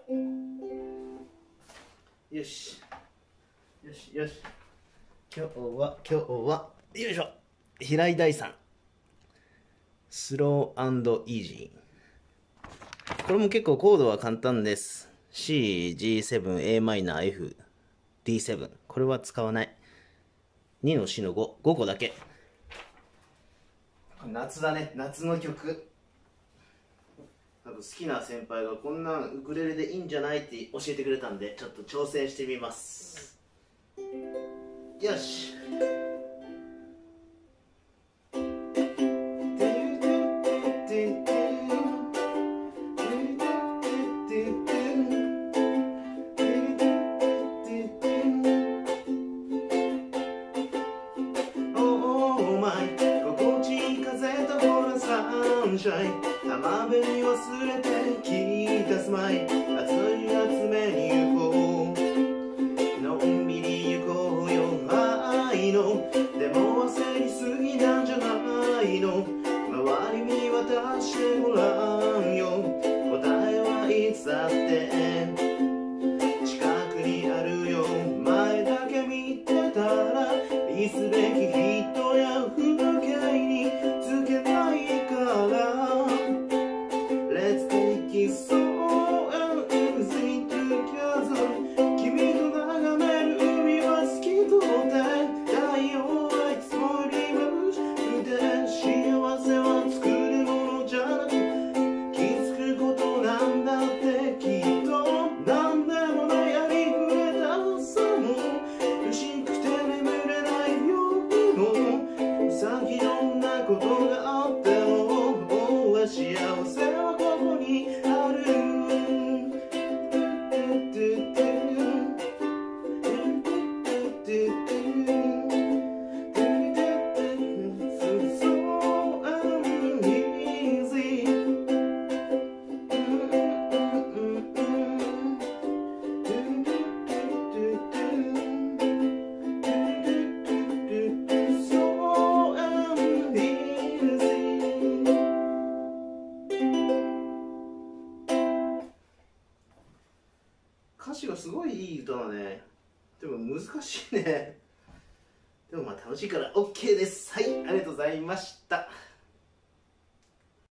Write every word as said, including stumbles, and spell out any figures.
よしよしよし、今日は今日はよいしょ、平井大さん、スローイージー。これも結構コードは簡単です。 C、ジーセブン、エーマイナー、F、ディーセブン。 これは使わない。にの C のご、ごこだけ。夏だね、夏の曲。多分好きな先輩がこんなんウクレレでいいんじゃないって教えてくれたんで、ちょっと挑戦してみます。よし。浜辺に忘れてきた住まい、暑い集めに行こう、のんびり行こうよ愛の。でも焦りすぎなんじゃないの、周り見渡してごらんよ。答えはいつだって近くにあるよ。前だけ見てたら見すべき人や風景につけないから。Let's take it so easy together。 君と眺める海は透き通って太陽はいつもより眩しくて、幸せは作るものじゃなく気づくことなんだって。きっと何でもないありふれた朝も欲しくて眠れない夜も、さっきどんなことがあっても幸せはここにある。歌詞がすごいいい歌だね。でも難しいね。でもまあ楽しいから OK です。はい、ありがとうございました。